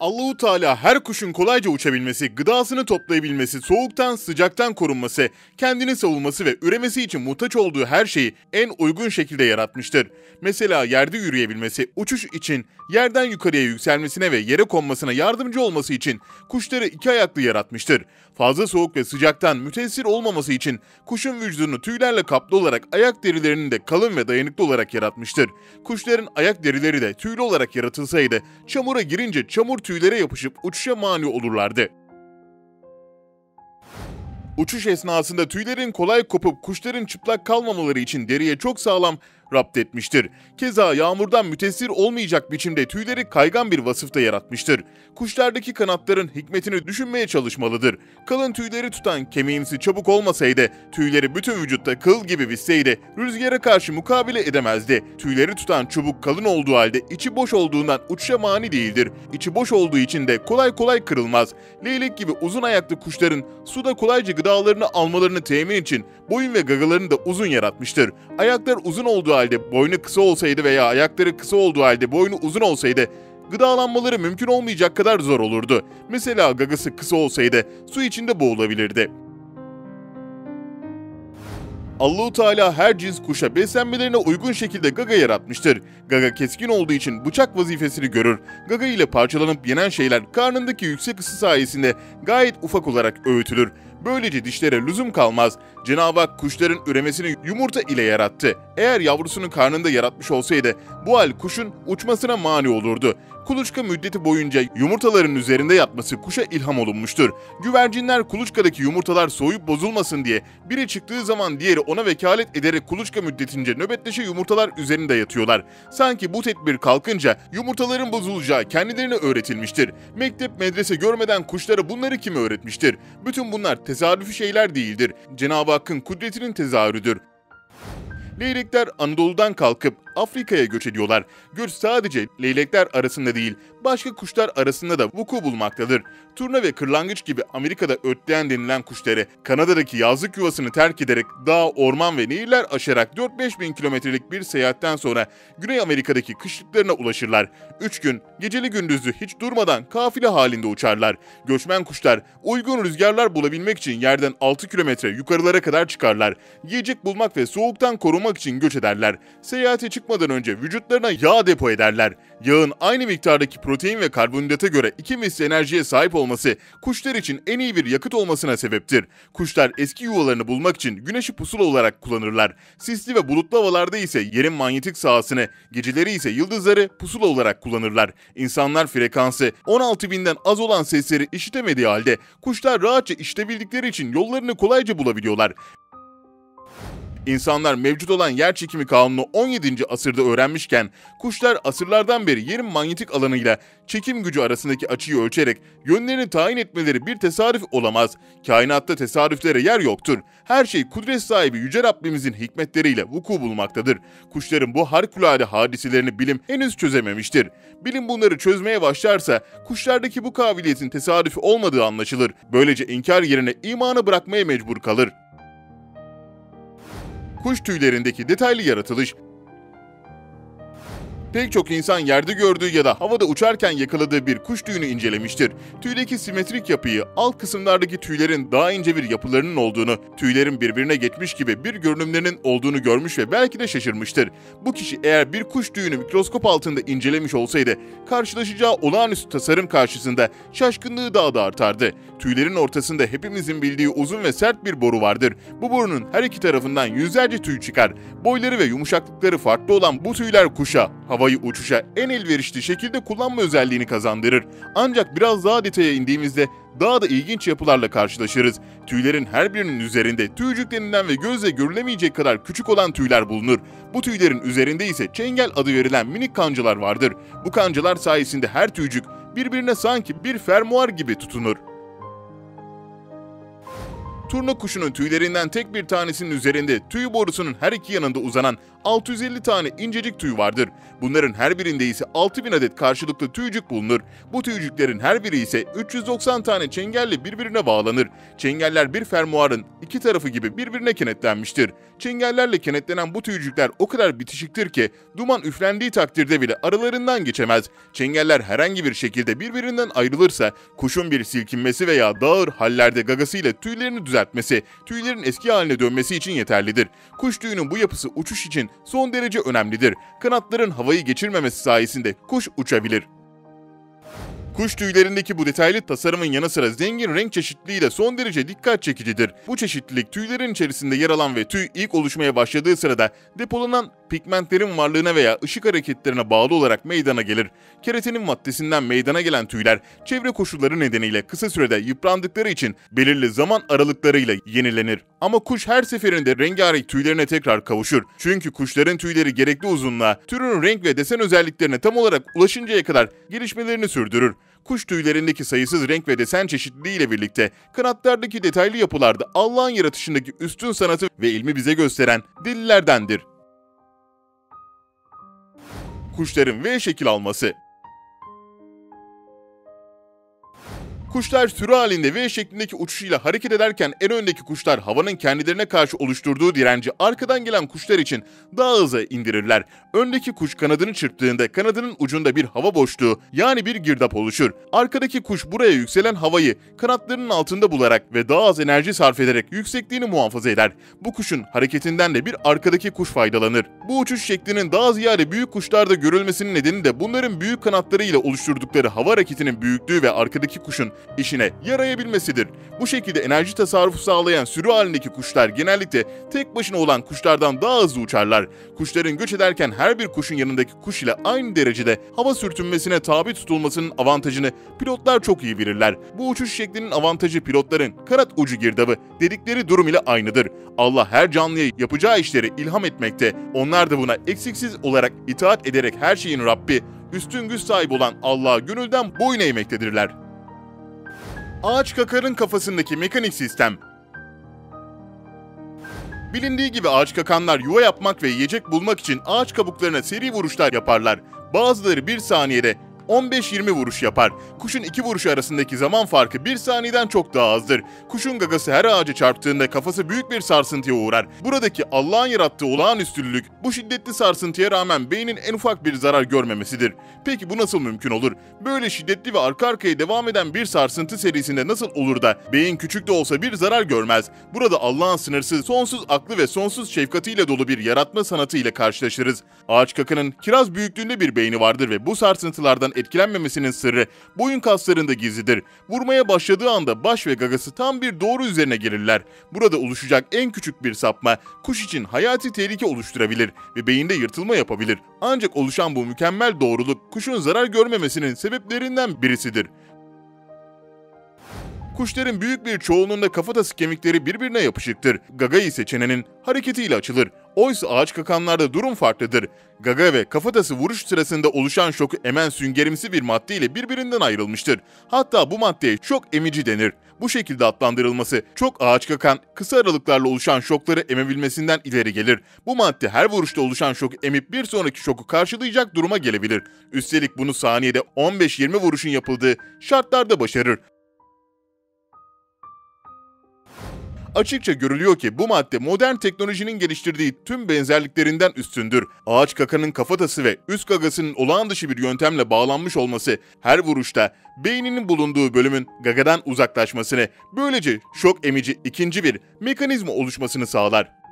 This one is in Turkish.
Allahu Teala her kuşun kolayca uçabilmesi, gıdasını toplayabilmesi, soğuktan, sıcaktan korunması, kendini savunması ve üremesi için muhtaç olduğu her şeyi en uygun şekilde yaratmıştır. Mesela yerde yürüyebilmesi, uçuş için yerden yukarıya yükselmesine ve yere konmasına yardımcı olması için kuşları iki ayaklı yaratmıştır. Fazla soğuk ve sıcaktan müteessir olmaması için kuşun vücudunu tüylerle kaplı olarak ayak derilerini de kalın ve dayanıklı olarak yaratmıştır. Kuşların ayak derileri de tüylü olarak yaratılsaydı, çamura girince çamur tüylere yapışıp uçuşa mani olurlardı. Uçuş esnasında tüylerin kolay kopup kuşların çıplak kalmamaları için deriye çok sağlam rapt etmiştir. Keza yağmurdan müteessir olmayacak biçimde tüyleri kaygan bir vasıfta yaratmıştır. Kuşlardaki kanatların hikmetini düşünmeye çalışmalıdır. Kalın tüyleri tutan kemiğimsi çabuk olmasaydı, tüyleri bütün vücutta kıl gibi bitseydi, rüzgara karşı mukabele edemezdi. Tüyleri tutan çubuk kalın olduğu halde içi boş olduğundan uçuşa mani değildir. İçi boş olduğu için de kolay kolay kırılmaz. Leylek gibi uzun ayaklı kuşların suda kolayca gıdalarını almalarını temin için boyun ve gagalarını da uzun yaratmıştır. Ayaklar uzun olduğu halde boynu kısa olsaydı veya ayakları kısa olduğu halde boynu uzun olsaydı, gıdalanmaları mümkün olmayacak kadar zor olurdu. Mesela gagası kısa olsaydı su içinde boğulabilirdi. Allahu Teala her cins kuşa beslenmelerine uygun şekilde gaga yaratmıştır. Gaga keskin olduğu için bıçak vazifesini görür. Gaga ile parçalanıp yenen şeyler karnındaki yüksek ısı sayesinde gayet ufak olarak öğütülür. Böylece dişlere lüzum kalmaz. Cenab-ı Hak kuşların üremesini yumurta ile yarattı. Eğer yavrusunu karnında yaratmış olsaydı bu hal kuşun uçmasına mani olurdu. Kuluçka müddeti boyunca yumurtaların üzerinde yatması kuşa ilham olunmuştur. Güvercinler kuluçkadaki yumurtalar soğuyup bozulmasın diye biri çıktığı zaman diğeri ona vekalet ederek kuluçka müddetince nöbetleşe yumurtalar üzerinde yatıyorlar. Sanki bu tedbir kalkınca yumurtaların bozulacağı kendilerine öğretilmiştir. Mektep medrese görmeden kuşlara bunları kim öğretmiştir? Bütün bunlar tesadüfi şeyler değildir. Cenab-ı Hakk'ın kudretinin tezahürüdür. Leylekler Anadolu'dan kalkıp Afrika'ya göç ediyorlar. Göç sadece leylekler arasında değil, başka kuşlar arasında da vuku bulmaktadır. Turna ve kırlangıç gibi Amerika'da ötleyen denilen kuşları Kanada'daki yazlık yuvasını terk ederek dağ, orman ve nehirler aşarak 4-5 bin kilometrelik bir seyahatten sonra Güney Amerika'daki kışlıklarına ulaşırlar. 3 gün geceli gündüzlü hiç durmadan kafile halinde uçarlar. Göçmen kuşlar uygun rüzgarlar bulabilmek için yerden 6 kilometre yukarılara kadar çıkarlar. Yiyecek bulmak ve soğuktan korunmak için göç ederler. Seyahate çıkmadan önce vücutlarına yağ depo ederler. Yağın aynı miktardaki protein ve karbonhidrata göre 2 misli enerjiye sahip olması kuşlar için en iyi bir yakıt olmasına sebeptir. Kuşlar eski yuvalarını bulmak için güneşi pusula olarak kullanırlar. Sisli ve bulutlu havalarda ise yerin manyetik sahasını, geceleri ise yıldızları pusula olarak kullanırlar. İnsanlar frekansı 16.000'den az olan sesleri işitemediği halde kuşlar rahatça işitebildikleri için yollarını kolayca bulabiliyorlar. İnsanlar mevcut olan yerçekimi kanunu 17. asırda öğrenmişken, kuşlar asırlardan beri yerin manyetik alanıyla çekim gücü arasındaki açıyı ölçerek yönlerini tayin etmeleri bir tesadüf olamaz. Kainatta tesadüflere yer yoktur. Her şey kudret sahibi Yüce Rabbimizin hikmetleriyle vuku bulmaktadır. Kuşların bu harikulade hadiselerini bilim henüz çözememiştir. Bilim bunları çözmeye başlarsa kuşlardaki bu kabiliyetin tesadüfi olmadığı anlaşılır. Böylece inkar yerine imanı bırakmaya mecbur kalır. Kuş tüylerindeki detaylı yaratılış. Pek çok insan yerde gördüğü ya da havada uçarken yakaladığı bir kuş tüyünü incelemiştir. Tüydeki simetrik yapıyı, alt kısımlardaki tüylerin daha ince bir yapılarının olduğunu, tüylerin birbirine geçmiş gibi bir görünümlerinin olduğunu görmüş ve belki de şaşırmıştır. Bu kişi eğer bir kuş tüyünü mikroskop altında incelemiş olsaydı, karşılaşacağı olağanüstü tasarım karşısında şaşkınlığı daha da artardı. Tüylerin ortasında hepimizin bildiği uzun ve sert bir boru vardır. Bu borunun her iki tarafından yüzlerce tüy çıkar. Boyları ve yumuşaklıkları farklı olan bu tüyler kuşa, havayı uçuşa en elverişli şekilde kullanma özelliğini kazandırır. Ancak biraz daha detaya indiğimizde daha da ilginç yapılarla karşılaşırız. Tüylerin her birinin üzerinde tüycük denilen ve gözle görülemeyecek kadar küçük olan tüyler bulunur. Bu tüylerin üzerinde ise çengel adı verilen minik kancalar vardır. Bu kancalar sayesinde her tüycük birbirine sanki bir fermuar gibi tutunur. Turna kuşunun tüylerinden tek bir tanesinin üzerinde tüy borusunun her iki yanında uzanan 650 tane incecik tüy vardır. Bunların her birinde ise 6000 adet karşılıklı tüycük bulunur. Bu tüycüklerin her biri ise 390 tane çengelle birbirine bağlanır. Çengeller bir fermuarın iki tarafı gibi birbirine kenetlenmiştir. Çengellerle kenetlenen bu tüycükler o kadar bitişiktir ki duman üflendiği takdirde bile aralarından geçemez. Çengeller herhangi bir şekilde birbirinden ayrılırsa kuşun bir silkinmesi veya daha ağır hallerde gagasıyla tüylerini düzeltmesi, tüylerin eski haline dönmesi için yeterlidir. Kuş tüyünün bu yapısı uçuş için son derece önemlidir. Kanatların havayı geçirmemesi sayesinde kuş uçabilir. Kuş tüylerindeki bu detaylı tasarımın yanı sıra zengin renk çeşitliliği de son derece dikkat çekicidir. Bu çeşitlilik tüylerin içerisinde yer alan ve tüy ilk oluşmaya başladığı sırada depolanan pigmentlerin varlığına veya ışık hareketlerine bağlı olarak meydana gelir. Keratinin maddesinden meydana gelen tüyler çevre koşulları nedeniyle kısa sürede yıprandıkları için belirli zaman aralıklarıyla yenilenir. Ama kuş her seferinde rengarenk tüylerine tekrar kavuşur. Çünkü kuşların tüyleri gerekli uzunluğa, türün renk ve desen özelliklerine tam olarak ulaşıncaya kadar gelişmelerini sürdürür. Kuş tüylerindeki sayısız renk ve desen çeşitliliği ile birlikte kanatlardaki detaylı yapılarda Allah'ın yaratışındaki üstün sanatı ve ilmi bize gösteren delillerdendir. Kuşların V şekil alması. Kuşlar sürü halinde V şeklindeki uçuşuyla hareket ederken en öndeki kuşlar havanın kendilerine karşı oluşturduğu direnci arkadan gelen kuşlar için daha hızlı indirirler. Öndeki kuş kanadını çırptığında kanadının ucunda bir hava boşluğu yani bir girdap oluşur. Arkadaki kuş buraya yükselen havayı kanatlarının altında bularak ve daha az enerji sarf ederek yüksekliğini muhafaza eder. Bu kuşun hareketinden de bir arkadaki kuş faydalanır. Bu uçuş şeklinin daha ziyade büyük kuşlarda görülmesinin nedeni de bunların büyük kanatları ile oluşturdukları hava hareketinin büyüklüğü ve arkadaki kuşun işine yarayabilmesidir. Bu şekilde enerji tasarrufu sağlayan sürü halindeki kuşlar genellikle tek başına olan kuşlardan daha hızlı uçarlar. Kuşların göç ederken her bir kuşun yanındaki kuş ile aynı derecede hava sürtünmesine tabi tutulmasının avantajını pilotlar çok iyi bilirler. Bu uçuş şeklinin avantajı pilotların kanat ucu girdabı dedikleri durum ile aynıdır. Allah her canlıya yapacağı işleri ilham etmekte. Onlar da buna eksiksiz olarak itaat ederek her şeyin Rabbi, üstün güç sahibi olan Allah'a gönülden boyun eğmektedirler. Ağaç kakarın kafasındaki mekanik sistem. Bilindiği gibi ağaç kakanlar yuva yapmak ve yiyecek bulmak için ağaç kabuklarına seri vuruşlar yaparlar. Bazıları bir saniyede 15-20 vuruş yapar. Kuşun iki vuruşu arasındaki zaman farkı bir saniyeden çok daha azdır. Kuşun gagası her ağaca çarptığında kafası büyük bir sarsıntıya uğrar. Buradaki Allah'ın yarattığı olağanüstülük bu şiddetli sarsıntıya rağmen beynin en ufak bir zarar görmemesidir. Peki bu nasıl mümkün olur? Böyle şiddetli ve arka arkaya devam eden bir sarsıntı serisinde nasıl olur da beyin küçük de olsa bir zarar görmez? Burada Allah'ın sınırsız, sonsuz aklı ve sonsuz şefkatiyle dolu bir yaratma sanatı ile karşılaşırız. Ağaç kakanın kiraz büyüklüğünde bir beyni vardır ve bu sarsıntılardan etkilenmemesinin sırrı boyun kaslarında gizlidir. Vurmaya başladığı anda baş ve gagası tam bir doğru üzerine gelirler. Burada oluşacak en küçük bir sapma kuş için hayati tehlike oluşturabilir ve beyinde yırtılma yapabilir. Ancak oluşan bu mükemmel doğruluk kuşun zarar görmemesinin sebeplerinden birisidir. Kuşların büyük bir çoğunluğunda kafatası kemikleri birbirine yapışıktır. Gaga ise çenenin hareketiyle açılır. Oysa ağaç kakanlarda durum farklıdır. Gaga ve kafatası vuruş sırasında oluşan şoku emen süngerimsi bir madde ile birbirinden ayrılmıştır. Hatta bu maddeye şok emici denir. Bu şekilde adlandırılması çok ağaç kakan kısa aralıklarla oluşan şokları emebilmesinden ileri gelir. Bu madde her vuruşta oluşan şoku emip bir sonraki şoku karşılayacak duruma gelebilir. Üstelik bunu saniyede 15-20 vuruşun yapıldığı şartlarda başarır. Açıkça görülüyor ki bu madde modern teknolojinin geliştirdiği tüm benzerliklerinden üstündür. Ağaç kakanın kafatası ve üst gagasının olağan dışı bir yöntemle bağlanmış olması her vuruşta beyninin bulunduğu bölümün gagadan uzaklaşmasını, böylece şok emici ikinci bir mekanizma oluşmasını sağlar.